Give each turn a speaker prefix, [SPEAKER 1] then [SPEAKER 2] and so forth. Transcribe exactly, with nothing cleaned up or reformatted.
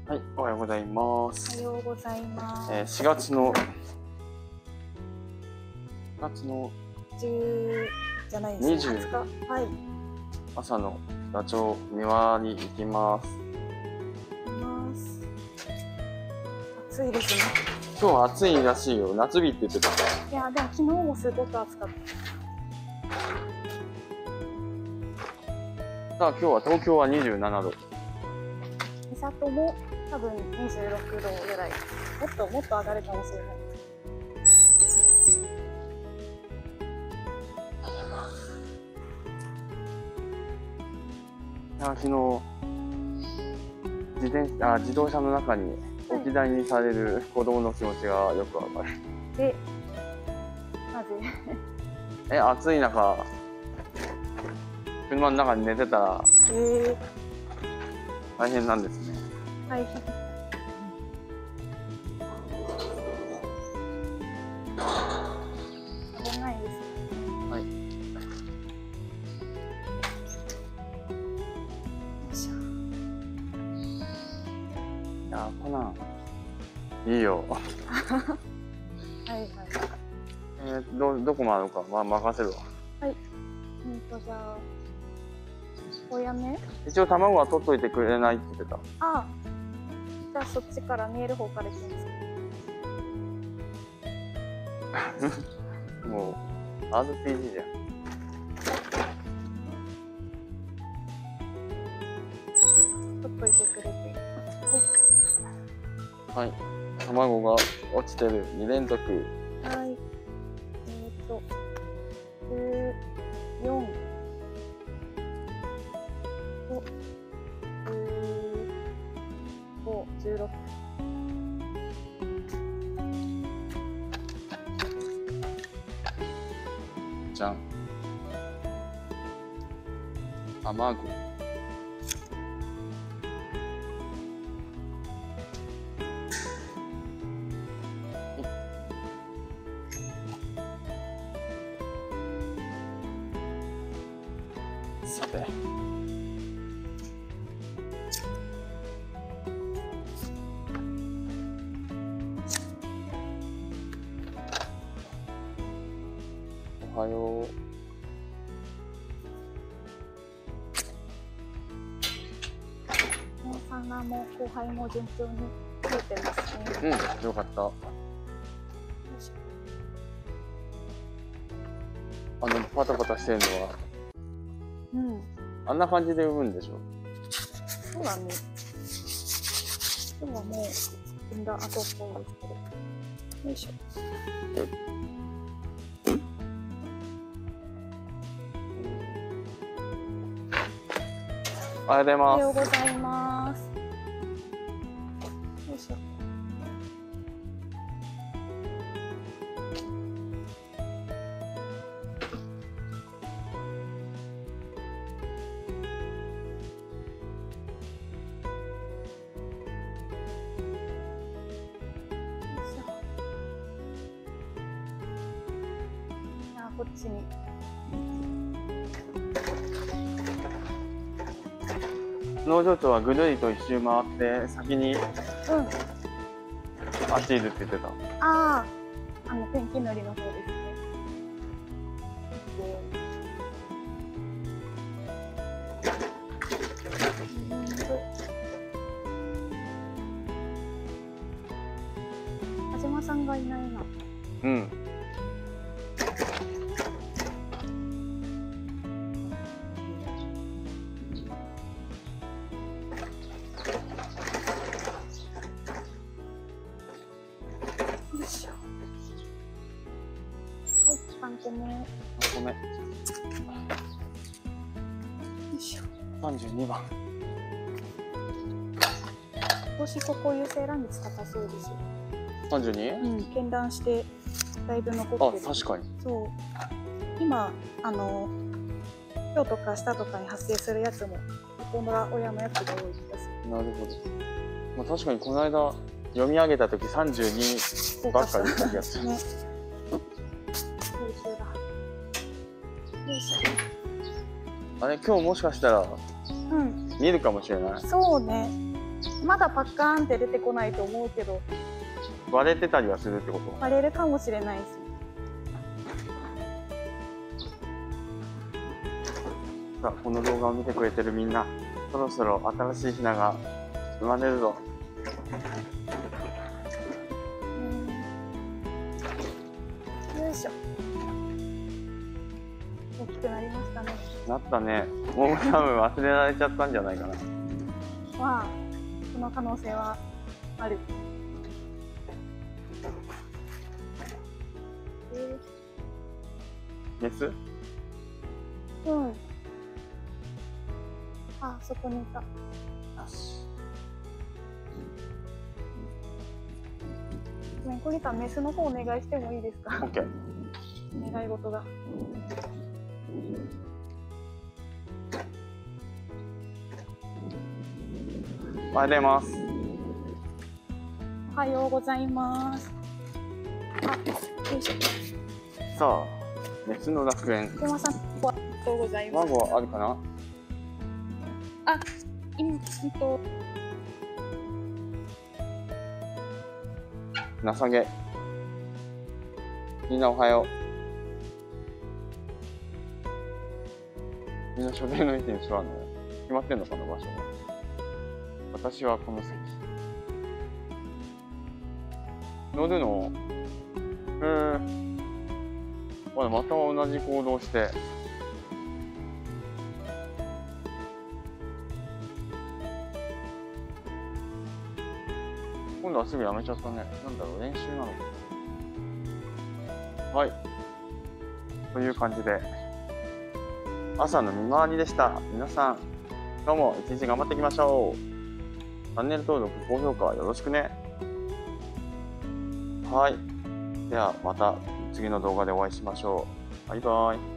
[SPEAKER 1] はい、おはようございます。
[SPEAKER 2] おはようございます。
[SPEAKER 1] えー、しがつのしがつの
[SPEAKER 2] じゅうじゃないですね。
[SPEAKER 1] にじゅう
[SPEAKER 2] はつか、はい。
[SPEAKER 1] 朝のダチョウ庭に行きます。
[SPEAKER 2] います。暑いですね。
[SPEAKER 1] 今日は暑いらしいよ。夏日って言ってた。
[SPEAKER 2] いやでも昨日もすごく暑かった。
[SPEAKER 1] さあ今日は東京はにじゅうななど。
[SPEAKER 2] 三郷も多分にじゅうろくどぐらい。もっともっと上がるかもしれない。
[SPEAKER 1] いや昨日自転あ自動車の中に置き去りにされる子供の気持ちがよくわかる。
[SPEAKER 2] で、なぜ？
[SPEAKER 1] え、暑い中、車の中に寝てたら
[SPEAKER 2] えー、
[SPEAKER 1] 大変なんですね。
[SPEAKER 2] 大変。危ないです。
[SPEAKER 1] はい。
[SPEAKER 2] よいしょ。
[SPEAKER 1] いやこんなんいいよ。
[SPEAKER 2] はいはい。
[SPEAKER 1] えー、どどこまでのか、まあ、任せるわ。
[SPEAKER 2] はい。うんとじゃあおやめ？
[SPEAKER 1] 一応卵は取っといてくれないって言ってた。
[SPEAKER 2] ああ。じゃあそっちから見える方から行きます。
[SPEAKER 1] もう アールピージー じゃん。
[SPEAKER 2] 取っといてくれて。
[SPEAKER 1] はい。卵が落ちてるに連続。
[SPEAKER 2] はい。えっとじゅうよんとじゅうご、じゅうろく。
[SPEAKER 1] じゃん。卵。さて。おはよう。
[SPEAKER 2] 産卵も交配も順調に増えてますね。
[SPEAKER 1] うん、よかった。
[SPEAKER 2] よいし
[SPEAKER 1] あのパタパタしてるのは、
[SPEAKER 2] ょ。うん。
[SPEAKER 1] あんな感じで産むんでしょ。
[SPEAKER 2] そうだね。今日はもう産んだ後っぽいですけど。よいしょ。
[SPEAKER 1] おはようござい
[SPEAKER 2] おはよう
[SPEAKER 1] ま
[SPEAKER 2] ございます。よいしょ。こっちに。
[SPEAKER 1] 農場長はぐるりと一周回って先に
[SPEAKER 2] うん。
[SPEAKER 1] あっちいるって言ってた。
[SPEAKER 2] ああ、あのペンキ塗りの方ですね。田島さんがいないな。
[SPEAKER 1] うん。
[SPEAKER 2] さんこめ。
[SPEAKER 1] ごめん。
[SPEAKER 2] よいしょ。
[SPEAKER 1] 三十二番。
[SPEAKER 2] 今年ここ有精卵率高そうですよ。
[SPEAKER 1] 三十二？
[SPEAKER 2] うん、検卵してだいぶ残ってる。
[SPEAKER 1] あ、確かに。そう。
[SPEAKER 2] 今あの今日とか下とかに発生するやつもここが親のやつが多い気がする。
[SPEAKER 1] なるほど。まあ確かにこの間読み上げた時三十二ばっかり言った気がする。ね。あれ今日もしかしたら
[SPEAKER 2] うん、
[SPEAKER 1] 見るかもしれない。
[SPEAKER 2] そうね。 まだパッカーンって出てこないと思うけど、
[SPEAKER 1] 割れてたりはするってこと？
[SPEAKER 2] 割れるかもしれないし。
[SPEAKER 1] さあ、この動画を見てくれてるみんな、そろそろ新しいひなが生まれるぞ。
[SPEAKER 2] よいしょ。大きくなりましたね。
[SPEAKER 1] なったね。もう多分忘れられちゃったんじゃないかな。
[SPEAKER 2] まあ、その可能性はある。え
[SPEAKER 1] メス？
[SPEAKER 2] ー、うん。あ、そこにいた。
[SPEAKER 1] よし。
[SPEAKER 2] ごめん、小木さん、メスの方お願いしてもいいですか？
[SPEAKER 1] オッケー。
[SPEAKER 2] 願い事が。
[SPEAKER 1] おはようございます。
[SPEAKER 2] おはようございます。あ、よいしょ。
[SPEAKER 1] さあ、メスの楽園。
[SPEAKER 2] 山さん、おはようございます。
[SPEAKER 1] 卵あるかな？
[SPEAKER 2] あ、今、うんと、
[SPEAKER 1] なさげ。みんなおはよう。みんな書店の位置に座るのよ。決まってんのかな、場所が。私はこの席。乗るの？へえ。まだまた同じ行動して。今度はすぐやめちゃったね。なんだろう、練習なのか。はい。という感じで、朝の見回りでした。皆さん、今日も一日頑張っていきましょう。チャンネル登録、高評価よろしくね。はい。ではまた次の動画でお会いしましょう。バイバイ。